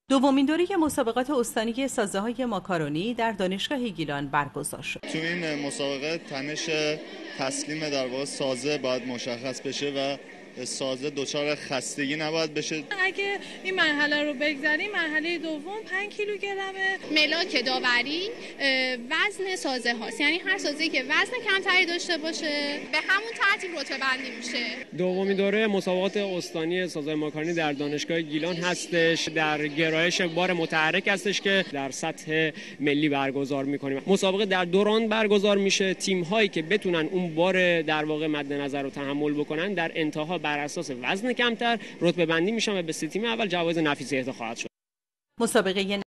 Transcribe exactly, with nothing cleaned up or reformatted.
دومین دوره مسابقات استانی سازه‌های ماکارونی در دانشگاه گیلان برگزار شد. تو این مسابقه تنش تسلیم در واقع سازه باید مشخص بشه و سازه دچار خستگی نباید بشه. اگه این مرحله رو بگذریم، مرحله دوم پنج کیلوگرمه. ملاک داوری وزن سازه هاست، یعنی هر سازه‌ای که وزن کمتری داشته باشه به همون ترتیب رتبه بندی میشه. دومین دوره مسابقات استانی سازهای ماکارونی در دانشگاه گیلان هستش، در گرایش بار متحرک هستش که در سطح ملی برگزار میکنیم. مسابقه در دوران برگزار میشه، تیم هایی که بتونن اون بار در واقع مد نظر رو تحمل بکنن در انتها بر اساس وزن کمتر رتبه بندی میشن و به سه تیم اول جوایز نفیسی اهدا خواهد شد. مسابقه